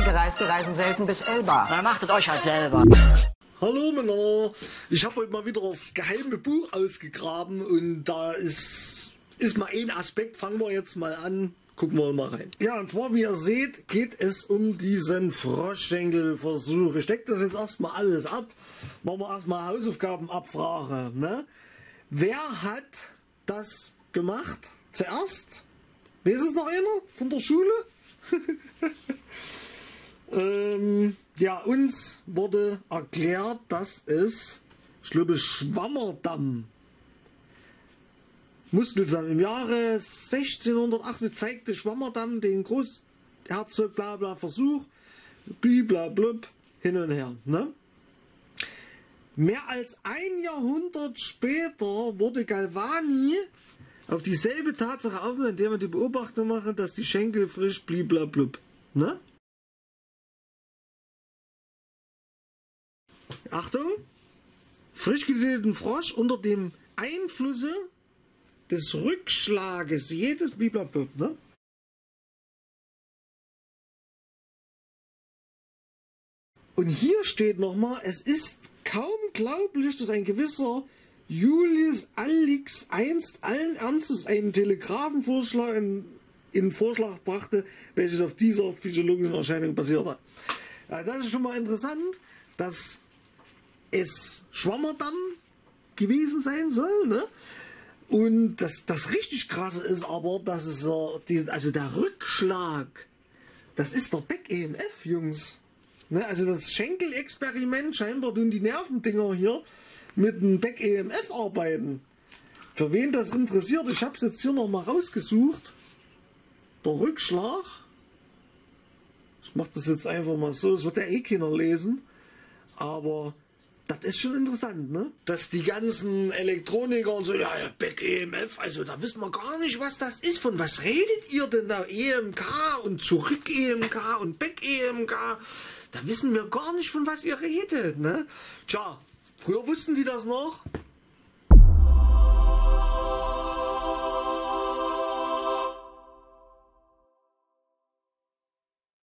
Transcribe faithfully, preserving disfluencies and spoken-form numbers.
Gereiste reisen selten bis Elba. Na, macht es euch halt selber. Hallo Männer, ich habe heute mal wieder das geheime Buch ausgegraben und da ist, ist mal ein Aspekt, fangen wir jetzt mal an, gucken wir mal rein. Ja, und zwar wie ihr seht, geht es um diesen Froschschenkelversuch. Ich decke das jetzt erstmal alles ab, machen wir erstmal Hausaufgabenabfrage. Ne? Wer hat das gemacht? Zuerst? Weiß es noch einer von der Schule? ähm, ja, uns wurde erklärt, dass es, ich glaube, Schwammerdamm Muskelsam. Im Jahre sechzehnhundertachtzig zeigte Schwammerdamm den Großherzog Blabla Versuch, bliblablub, hin und her. Ne? Mehr als ein Jahrhundert später wurde Galvani auf dieselbe Tatsache aufmerksam, indem man die Beobachtung macht, dass die Schenkel frisch bliblablub. Ne? Achtung! Frisch getöteten Frosch unter dem Einflusse des Rückschlages jedes bliblablub. Ne? Und hier steht nochmal, es ist kaum glaublich, dass ein gewisser Julius Allix einst allen Ernstes einen Telegrafenvorschlag in, in Vorschlag brachte, welches auf dieser physiologischen Erscheinung basierte. Ja, das ist schon mal interessant, dass es Schwammerdamm gewesen sein soll. Ne? Und das, das richtig krasse ist aber, dass es also der Rückschlag, das ist der Beck-E M F, Jungs. Ne? Also das Schenkel-Experiment, scheinbar tun die Nervendinger hier mit dem Beck-E M F arbeiten. Für wen das interessiert, ich habe es jetzt hier noch mal rausgesucht. Der Rückschlag. Ich mache das jetzt einfach mal so, es wird ja eh keiner lesen. Aber das ist schon interessant, ne? Dass die ganzen Elektroniker und so, ja, ja Beck-E M F, also da wissen wir gar nicht, was das ist. Von was redet ihr denn da? E M K und zurück-E M K und Beck-E M K. Da wissen wir gar nicht, von was ihr redet, ne? Tja, früher wussten die das noch.